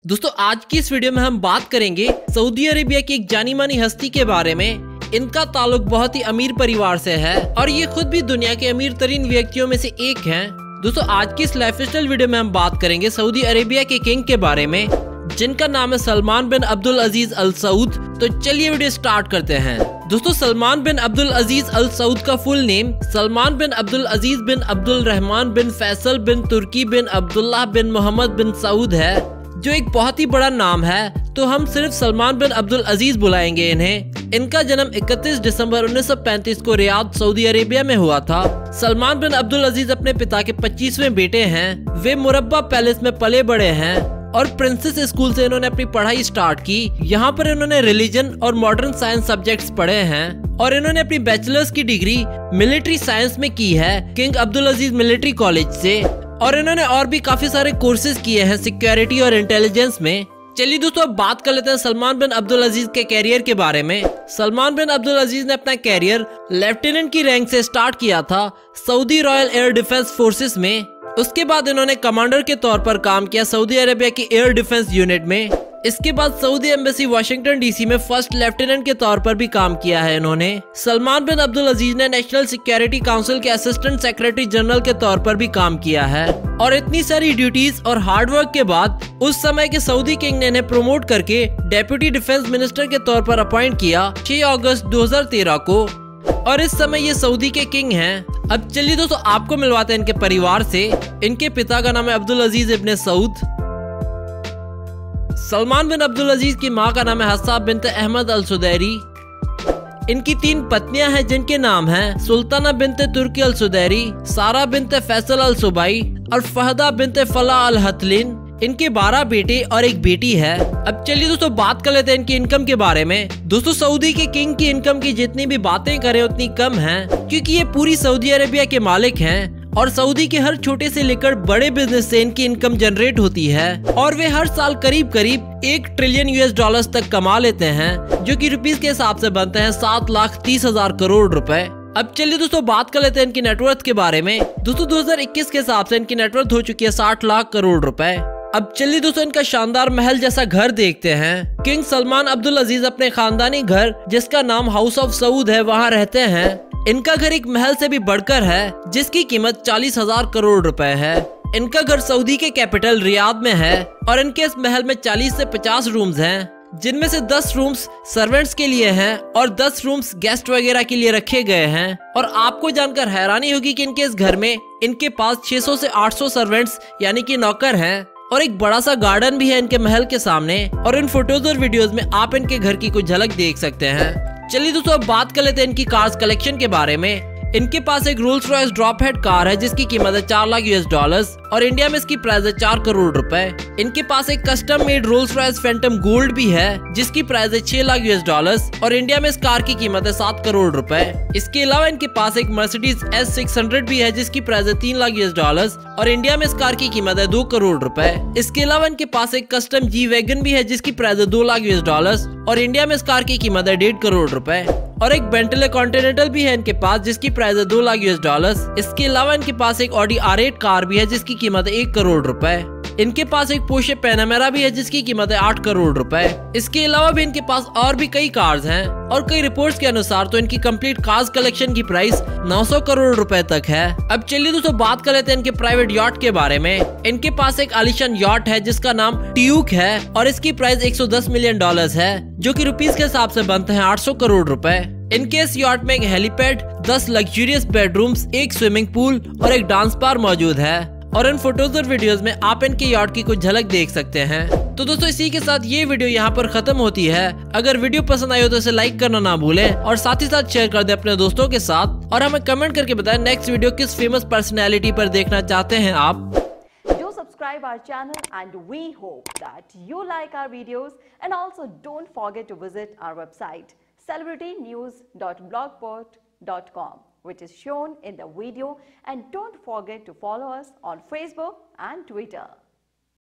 दोस्तों आज की इस वीडियो में हम बात करेंगे सऊदी अरेबिया की एक जानी मानी हस्ती के बारे में। इनका ताल्लुक बहुत ही अमीर परिवार से है और ये खुद भी दुनिया के अमीर तरीन व्यक्तियों में से एक हैं। दोस्तों आज की इस लाइफस्टाइल वीडियो में हम बात करेंगे सऊदी अरेबिया के किंग के बारे में, जिनका नाम है सलमान बिन अब्दुल अजीज अल सऊद। तो चलिए वीडियो स्टार्ट करते हैं। दोस्तों सलमान बिन अब्दुल अजीज अल सऊद का full name Salman bin Abdul Aziz bin Abdul Rahman bin Faisal bin Turki bin Abdullah bin Mohammed bin Saud है, जो एक बहुत ही बड़ा नाम है। तो हम सिर्फ सलमान बिन अब्दुल अजीज बुलाएंगे इन्हें। इनका जन्म 31 दिसंबर 1935 को रियाद सऊदी अरेबिया में हुआ था। सलमान बिन अब्दुल अजीज अपने पिता के 25वें बेटे हैं। वे मुरब्बा पैलेस में पले बड़े हैं और प्रिंसेस स्कूल से इन्होंने अपनी पढ़ाई स्टार्ट की। यहाँ पर इन्होंने रिलीजन और मॉडर्न साइंस सब्जेक्ट्स पढ़े हैं और इन्होंने अपनी बैचलर्स की डिग्री मिलिट्री साइंस में की है King Abdul Aziz military college से। और इन्होंने और भी काफी सारे कोर्सेज किए हैं सिक्योरिटी और इंटेलिजेंस में। चलिए दोस्तों अब बात कर लेते हैं सलमान बिन अब्दुल अजीज के कैरियर के बारे में। सलमान बिन अब्दुल अजीज ने अपना कैरियर लेफ्टिनेंट की रैंक से स्टार्ट किया था Saudi royal air defence forces में। उसके बाद इन्होंने कमांडर के तौर पर काम किया सऊदी अरेबिया की एयर डिफेंस यूनिट में। इसके बाद सऊदी एम्बेसी वाशिंगटन डीसी में फर्स्ट लेफ्टिनेंट के तौर पर भी काम किया है इन्होंने। सलमान बिन अब्दुल अजीज ने नेशनल सिक्योरिटी काउंसिल के असिस्टेंट सेक्रेटरी जनरल के तौर पर भी काम किया है। और इतनी सारी ड्यूटीज और हार्डवर्क के बाद उस समय के सऊदी किंग ने इन्हें प्रमोट करके डेप्यूटी डिफेंस मिनिस्टर के तौर पर अपॉइंट किया 6 अगस्त 2013 को। और इस समय ये सऊदी के किंग हैं। अब चलिए दोस्तों आपको मिलवाते हैं इनके परिवार से। इनके पिता का नाम है अब्दुल अजीज इब्ने सऊद। सलमान बिन अब्दुल अजीज की माँ का नाम है हस्सा बिनत अहमद अल सुदैरी। इनकी 3 पत्नियां हैं जिनके नाम हैं सुल्ताना बिनत तुर्की अल सुदैरी, सारा बिनत फैसल अल सुबाई और फहदा बिनत फला अल हतलिन। इनके 12 बेटे और एक बेटी है। अब चलिए दोस्तों बात कर लेते हैं इनकी इनकम के बारे में। दोस्तों सऊदी के किंग की इनकम की जितनी भी बातें करें उतनी कम है, क्योंकि ये पूरी सऊदी अरेबिया के मालिक हैं और सऊदी के हर छोटे से लेकर बड़े बिजनेस से इनकी इनकम जनरेट होती है। और वे हर साल करीब करीब 1 ट्रिलियन US तक कमा लेते हैं, जो कि रुपीस के हिसाब से बनते हैं 7,30,000 करोड़ रुपए। अब चलिए दोस्तों बात कर लेते हैं इनकी नेटवर्थ के बारे में। दोस्तों 2021 के हिसाब से इनकी नेटवर्थ हो चुकी है 60 लाख करोड़ रुपए। अब चलिए दोस्तों इनका शानदार महल जैसा घर देखते हैं। किंग सलमान अब्दुल अजीज अपने खानदानी घर जिसका नाम हाउस ऑफ सऊद है वहाँ रहते हैं। इनका घर एक महल से भी बढ़कर है जिसकी कीमत 40,000 करोड़ रुपए है। इनका घर सऊदी के कैपिटल रियाद में है और इनके इस महल में 40 से 50 रूम्स हैं, जिनमें से 10 रूम्स सर्वेंट्स के लिए हैं और 10 रूम्स गेस्ट वगैरह के लिए रखे गए हैं। और आपको जानकर हैरानी होगी कि इनके इस घर में इनके पास 600 से 800 सर्वेंट्स यानी कि नौकर हैं और एक बड़ा सा गार्डन भी है इनके महल के सामने। और इन फोटोज और वीडियोस में आप इनके घर की कुछ झलक देख सकते हैं। चलिए दोस्तों अब बात कर लेते हैं इनकी कार्स कलेक्शन के बारे में। इनके पास एक Rolls Royce drop head car है जिसकी कीमत है 4 लाख US और इंडिया में इसकी प्राइस है 4 करोड़ रुपए। इनके पास एक custom made Rolls Royce Phantom gold भी है जिसकी प्राइस है 6 लाख US और इंडिया में इस कार की कीमत है 7 करोड़ रुपए। इसके अलावा इनके पास एक मर्सिडीज S600 भी है जिसकी प्राइस है 3 लाख US और इंडिया में इस कार की कीमत है 2 करोड़ रुपए। इसके अलावा इनके पास एक कस्टम जी वैगन भी है जिसकी प्राइस है 2 लाख US और इंडिया में इस कार की कीमत है 1.5 करोड़ रुपए। और एक बेंटले कॉन्टिनेंटल भी है इनके पास जिसकी प्राइस है 2 लाख US। इसके अलावा इनके पास एक ऑडी R8 कार भी है जिसकी कीमत है 1 करोड़ रुपए। इनके पास एक पोर्शे पैनामेरा भी है जिसकी कीमत है 8 करोड़ रुपए। इसके अलावा भी इनके पास और भी कई कार्स हैं और कई रिपोर्ट्स के अनुसार तो इनकी कंप्लीट कार्स कलेक्शन की प्राइस 900 करोड़ रुपए तक है। अब चलिए दोस्तों बात कर लेते हैं इनके प्राइवेट यॉट के बारे में। इनके पास एक आलिशान यॉट है जिसका नाम ट्यूक है और इसकी प्राइस $110 मिलियन है, जो कि रुपीस के हिसाब से बनते हैं 800 करोड़ रुपए। इनके इस यॉट में एक हेलीपैड, 10 लग्जरियस बेडरूम्स, एक स्विमिंग पूल और एक डांस बार मौजूद है। और इन फोटोज और वीडियोस में आप इनके यॉट की कुछ झलक देख सकते हैं। तो दोस्तों इसी के साथ ये वीडियो यहाँ पर खत्म होती है। अगर वीडियो पसंद आई हो तो इसे लाइक करना ना भूलें और साथ ही साथ शेयर कर दें अपने दोस्तों के साथ। और हमें कमेंट करके बताएं नेक्स्ट वीडियो किस फेमस पर्सनैलिटी पर देखना चाहते हैं आप। Do subscribe our channel and we hope that you like our videos, and also don't forget to visit our website celebritynews.blogspot.com, which is shown in the video, and don't forget to follow us on Facebook and Twitter.